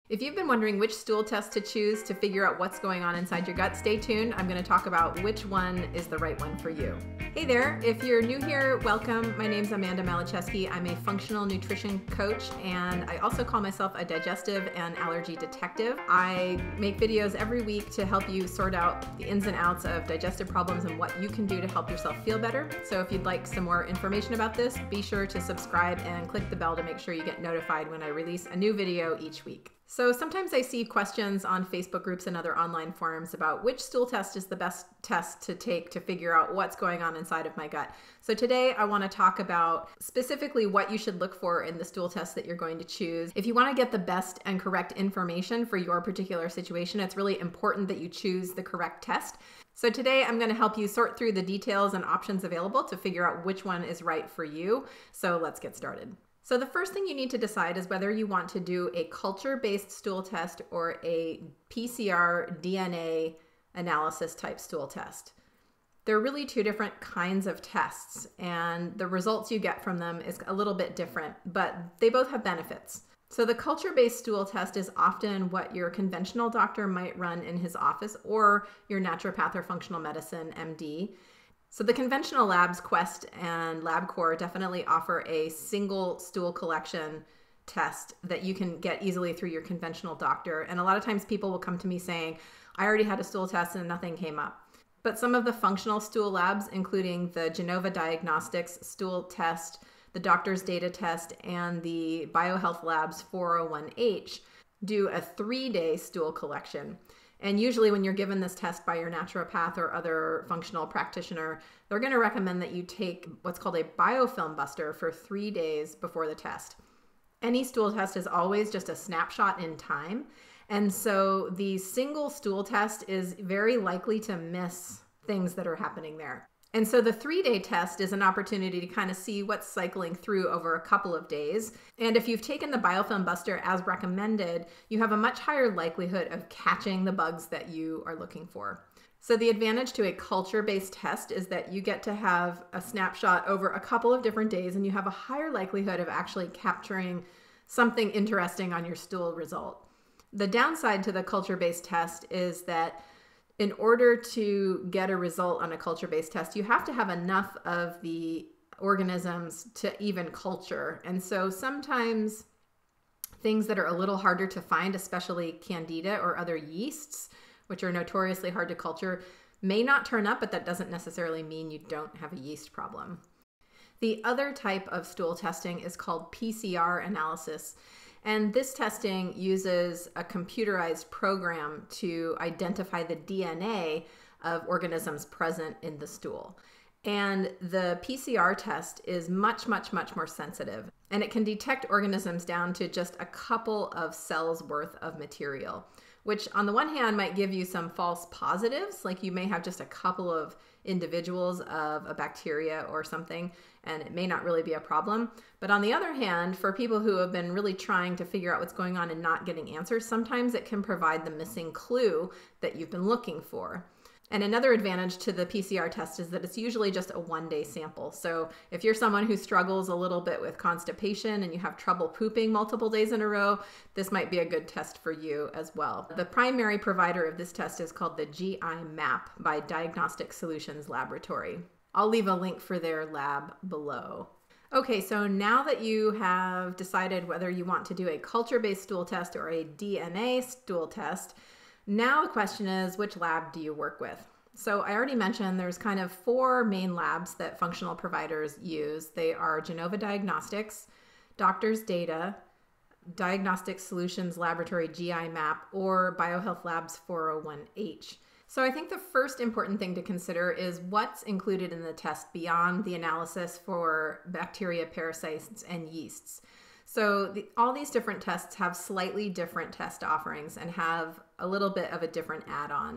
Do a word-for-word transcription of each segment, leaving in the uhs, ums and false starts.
If you've been wondering which stool test to choose to figure out what's going on inside your gut, stay tuned. I'm going to talk about which one is the right one for you. Hey there, if you're new here, welcome. My name's Amanda Malicheski. I'm a functional nutrition coach, and I also call myself a digestive and allergy detective. I make videos every week to help you sort out the ins and outs of digestive problems and what you can do to help yourself feel better. So if you'd like some more information about this, be sure to subscribe and click the bell to make sure you get notified when I release a new video each week. So sometimes I see questions on Facebook groups and other online forums about which stool test is the best test to take to figure out what's going on inside of my gut. So today I want to talk about specifically what you should look for in the stool test that you're going to choose. If you want to get the best and correct information for your particular situation, it's really important that you choose the correct test. So today I'm going to help you sort through the details and options available to figure out which one is right for you. So let's get started. So the first thing you need to decide is whether you want to do a culture-based stool test or a P C R D N A analysis type stool test. They're really two different kinds of tests, and the results you get from them is a little bit different, but they both have benefits. So the culture-based stool test is often what your conventional doctor might run in his office or your naturopath or functional medicine M D. So the conventional labs, Quest and LabCorp, definitely offer a single stool collection test that you can get easily through your conventional doctor. And a lot of times people will come to me saying, I already had a stool test and nothing came up. But some of the functional stool labs, including the Genova Diagnostics stool test, the Doctor's Data test, and the BioHealth Labs four oh one H, do a three-day stool collection. And usually when you're given this test by your naturopath or other functional practitioner, they're going to recommend that you take what's called a biofilm buster for three days before the test. Any stool test is always just a snapshot in time. And so the single stool test is very likely to miss things that are happening there. And so the three-day test is an opportunity to kind of see what's cycling through over a couple of days. And if you've taken the biofilm buster as recommended, you have a much higher likelihood of catching the bugs that you are looking for. So the advantage to a culture-based test is that you get to have a snapshot over a couple of different days, and you have a higher likelihood of actually capturing something interesting on your stool result. The downside to the culture-based test is that in order to get a result on a culture-based test, you have to have enough of the organisms to even culture. And so sometimes things that are a little harder to find, especially candida or other yeasts, which are notoriously hard to culture, may not turn up, but that doesn't necessarily mean you don't have a yeast problem. The other type of stool testing is called P C R analysis. And this testing uses a computerized program to identify the D N A of organisms present in the stool. And the P C R test is much, much, much more sensitive. And it can detect organisms down to just a couple of cells worth of material, which on the one hand might give you some false positives, like you may have just a couple of individuals of a bacteria or something, and it may not really be a problem. But on the other hand, for people who have been really trying to figure out what's going on and not getting answers, sometimes it can provide the missing clue that you've been looking for. And another advantage to the P C R test is that it's usually just a one-day sample. So if you're someone who struggles a little bit with constipation and you have trouble pooping multiple days in a row, this might be a good test for you as well. The primary provider of this test is called the G I map by Diagnostic Solutions Laboratory. I'll leave a link for their lab below. Okay, so now that you have decided whether you want to do a culture-based stool test or a D N A stool test, now the question is, which lab do you work with? So I already mentioned there's kind of four main labs that functional providers use. They are Genova Diagnostics, Doctor's Data, Diagnostic Solutions Laboratory G I map, or BioHealth Labs four oh one H. So I think the first important thing to consider is what's included in the test beyond the analysis for bacteria, parasites, and yeasts. So the, all these different tests have slightly different test offerings and have a little bit of a different add-on.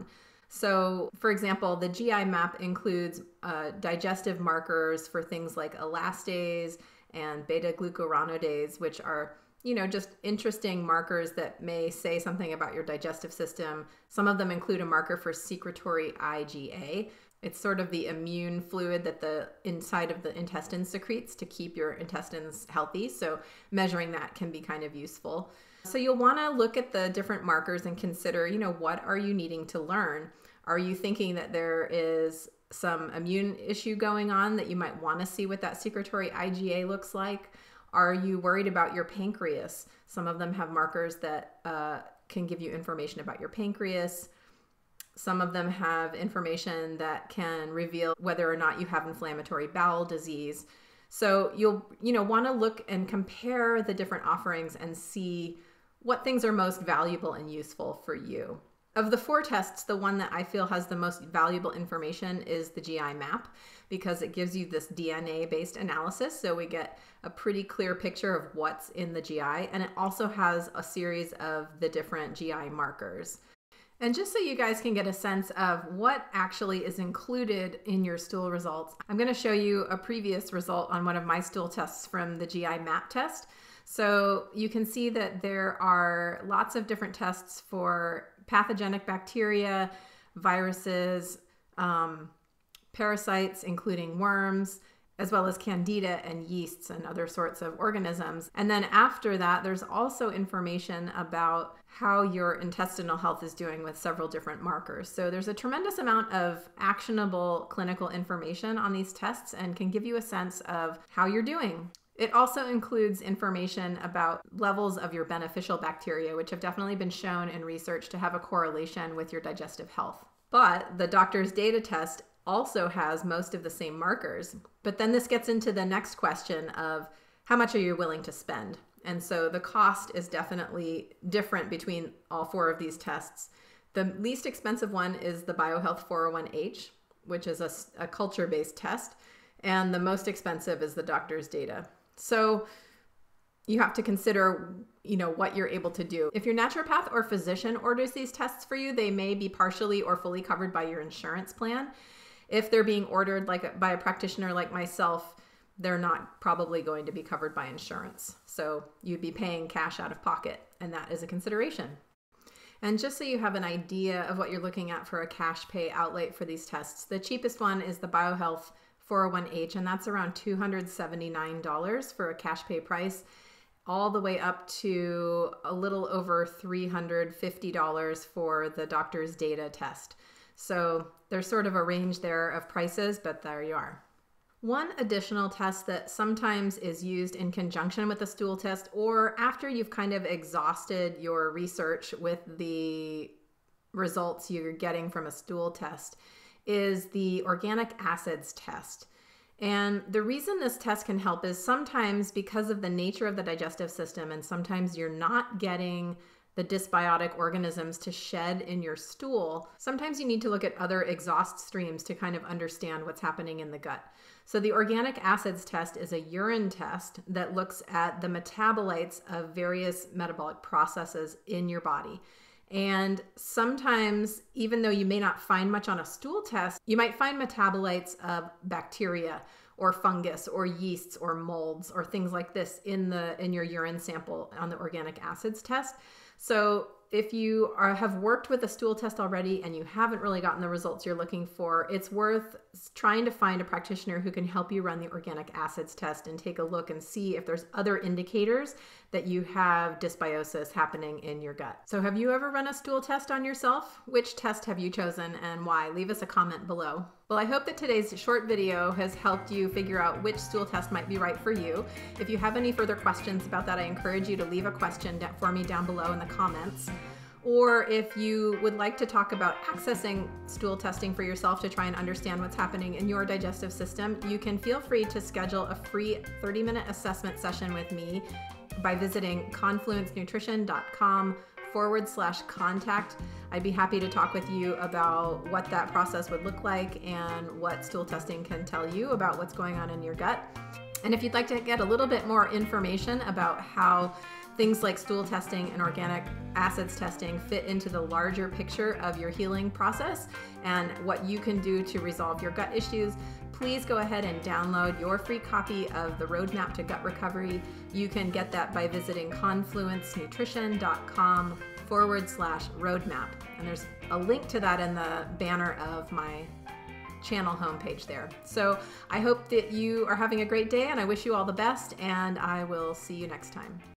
So for example, the G I map includes uh, digestive markers for things like elastase and beta-glucuronidase, which are, you know, just interesting markers that may say something about your digestive system. Some of them include a marker for secretory I G A. It's sort of the immune fluid that the inside of the intestine secretes to keep your intestines healthy. So measuring that can be kind of useful. So you'll want to look at the different markers and consider, you know, what are you needing to learn? Are you thinking that there is some immune issue going on that you might want to see what that secretory I G A looks like? Are you worried about your pancreas? Some of them have markers that uh, can give you information about your pancreas. Some of them have information that can reveal whether or not you have inflammatory bowel disease. So you'll, you know, want to look and compare the different offerings and see what things are most valuable and useful for you. Of the four tests, the one that I feel has the most valuable information is the G I map, because it gives you this D N A-based analysis, so we get a pretty clear picture of what's in the G I, and it also has a series of the different G I markers. And just so you guys can get a sense of what actually is included in your stool results, I'm going to show you a previous result on one of my stool tests from the G I map test. So you can see that there are lots of different tests for pathogenic bacteria, viruses, um, parasites, including worms, as well as candida and yeasts and other sorts of organisms. And then after that, there's also information about how your intestinal health is doing with several different markers. So there's a tremendous amount of actionable clinical information on these tests and can give you a sense of how you're doing. It also includes information about levels of your beneficial bacteria, which have definitely been shown in research to have a correlation with your digestive health. But the doctor's data test also has most of the same markers. But then this gets into the next question of how much are you willing to spend? And so the cost is definitely different between all four of these tests. The least expensive one is the BioHealth four oh one H, which is a, a culture-based test. And the most expensive is the doctor's data. So you have to consider, you know, what you're able to do. If your naturopath or physician orders these tests for you, they may be partially or fully covered by your insurance plan. If they're being ordered like by a practitioner like myself, they're not probably going to be covered by insurance. So you'd be paying cash out of pocket, and that is a consideration. And just so you have an idea of what you're looking at for a cash pay outlay for these tests, the cheapest one is the BioHealth four oh one H, and that's around two hundred seventy-nine dollars for a cash pay price, all the way up to a little over three hundred fifty dollars for the doctor's data test. So there's sort of a range there of prices, but there you are. One additional test that sometimes is used in conjunction with the stool test, or after you've kind of exhausted your research with the results you're getting from a stool test, is the organic acids test. And the reason this test can help is sometimes because of the nature of the digestive system, and sometimes you're not getting the dysbiotic organisms to shed in your stool, sometimes you need to look at other exhaust streams to kind of understand what's happening in the gut. So the organic acids test is a urine test that looks at the metabolites of various metabolic processes in your body. And sometimes, even though you may not find much on a stool test, you might find metabolites of bacteria or fungus or yeasts or molds or things like this in the in your urine sample on the organic acids test. So if you are, have worked with a stool test already and you haven't really gotten the results you're looking for, it's worth trying to find a practitioner who can help you run the organic acids test and take a look and see if there's other indicators that you have dysbiosis happening in your gut. So have you ever run a stool test on yourself? Which test have you chosen and why? Leave us a comment below. Well, I hope that today's short video has helped you figure out which stool test might be right for you. If you have any further questions about that, I encourage you to leave a question for me down below in the comments. Or if you would like to talk about accessing stool testing for yourself to try and understand what's happening in your digestive system, you can feel free to schedule a free thirty minute assessment session with me by visiting confluence nutrition dot com forward slash contact. I'd be happy to talk with you about what that process would look like and what stool testing can tell you about what's going on in your gut. And if you'd like to get a little bit more information about how things like stool testing and organic acids testing fit into the larger picture of your healing process and what you can do to resolve your gut issues, please go ahead and download your free copy of the Roadmap to Gut Recovery. You can get that by visiting confluence nutrition dot com forward slash roadmap. And there's a link to that in the banner of my channel homepage there. So I hope that you are having a great day, and I wish you all the best, and I will see you next time.